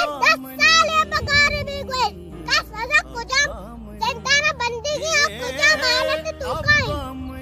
10 साल ये पगार भी कोई का सजा कुछ चिंता ना बंदी की कुछ मानत तू का है।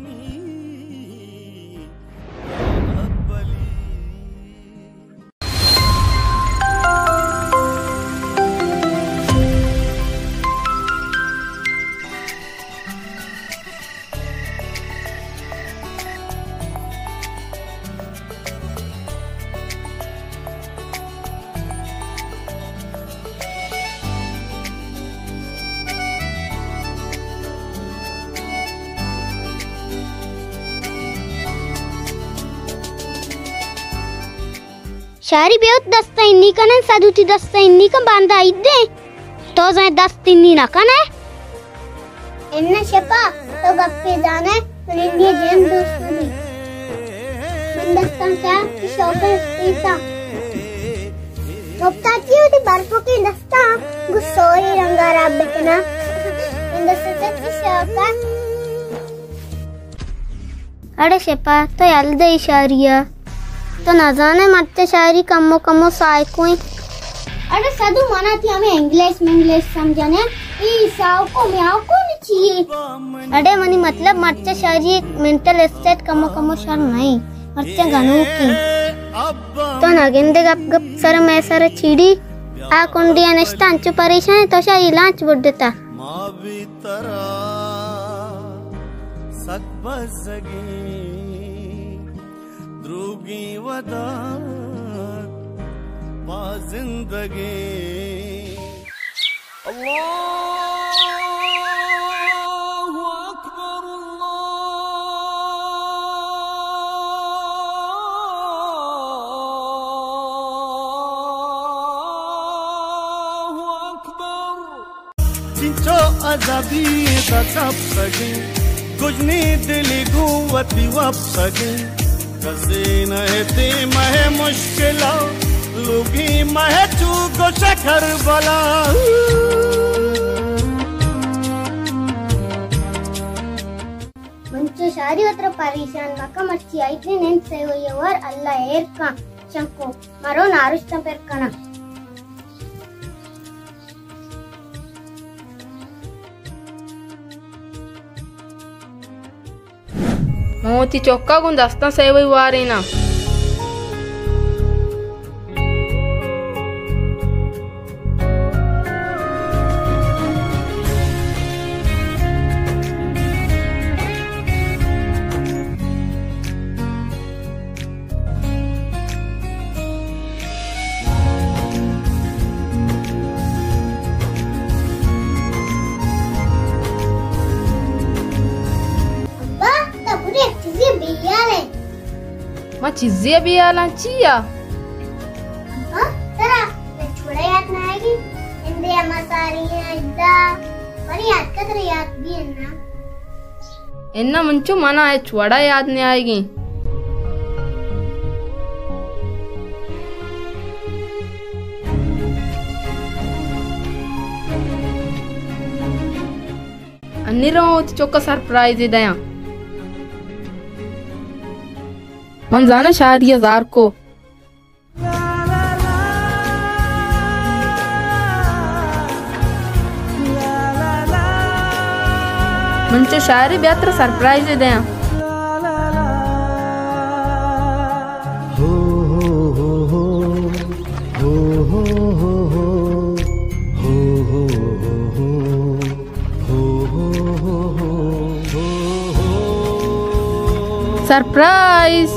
शारी बेउत दस्ता इन्नी का ना साधुती दस्ता इन्नी का बांधा इद्दे तो जाए 10 तिन्नी ना का ना इन्ना शेपा तो गप्पे जाने इंडिया जेम दोस्ती मंदस्तान का शौकर स्पीता मुफ्ताची होती बर्फो की दस्ता गुस्सोरी रंगारा बिकना मंदस्तान की शौकर अरे शेपा तो यल्दे इशारिया तो न जाने मत्ते शायरी कमो कमो साय कोई अरे साधु माना थी हमें इंग्लिश समझाने ई साव को म्याव को नहीं चाहिए अरे मनी मतलब मत्ते शायरी एक मेंटल स्टेट कमो कमो शर नहीं मत्ते गनु की तो नगिंदे गप सर मैं सर चीड़ी आ कुंडिया नेस्ता अंचु परेशान तो शायरी लांच बुड्डता द्रुगी वदात बा जिंदगी अल्लाहु अकबर अल्लाहु अकबर चिंचो अज़ाबी तकब सगे गुजनी दिली गुवती वब सगे कसीन ते महे मुश्किला लुगी महे चूगो शखर बला मंचो शारी उतर परेशान मका मर्ची आइतने नेन से हुई और अल्लाह एर का शंको मरो नारुष्ट पर कना मोती चौका गुन दस्ता सेवई वारेना मा चीज़ें भी आला चिया हाँ तरा मैं छोड़ा याद ना आएगी इंदे अमासारी है इद्दा पर याद का तेरे याद भी है ना इन्ना मंचो मना है छोड़ा याद नहीं आएगी अन्नी रहो चौका सरप्राइज दया मन जाना शायद 1000 को मंचो शायरी बेहतर सरप्राइज दे सरप्राइज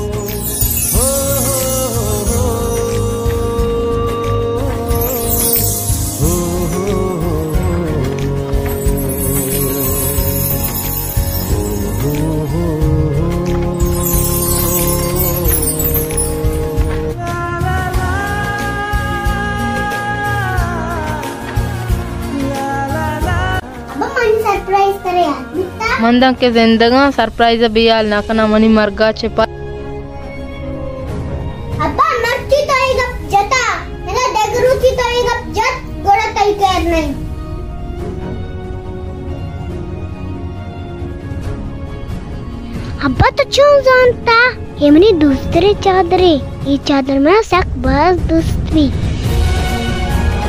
मंदा के जिंदगा सरप्राइज भी आल ना कना मनी मरगा छिपा अब्बा मर्ची तो ही गप जता मेरा देगरू की तो ही गप जत गोड़ा तई कर नहीं अब्बा तो क्यों जानता ये मनी दूसरे चादरे ये चादर में सक बस दोस्ती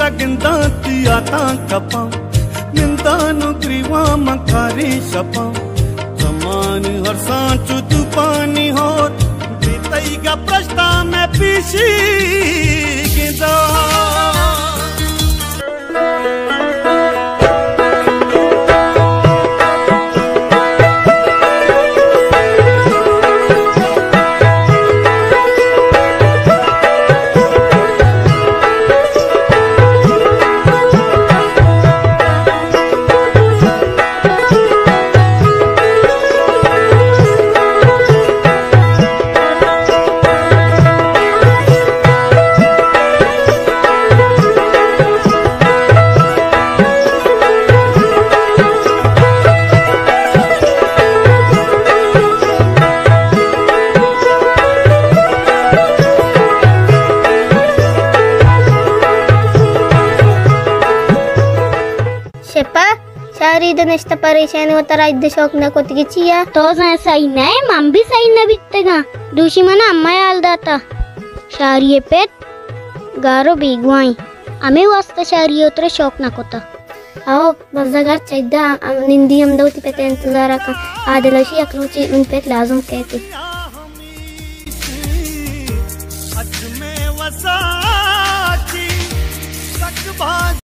सगिंदा तिया ता कपा निंदानु ग्रीवा मकारी शपा समान हर सांचु तू पानी हो बीतई का प्रश्ता में पीछी गिंदा शायरी दनिश्ता परेशान होता राइड शौक न कोतिकी चिया तो सही नहीं मम भी सही न बिकतेगा दूसरी मना अम्मा याल दाता शायरी पेट गारो बिगवाई हमें वास्ता शायरी उतरे शौक न कोता आओ बज़ागर चाहिदा निंदी हम दो ती पेटे इंतज़ार का आदलशी अकरोची उन पेट लाज़म कहती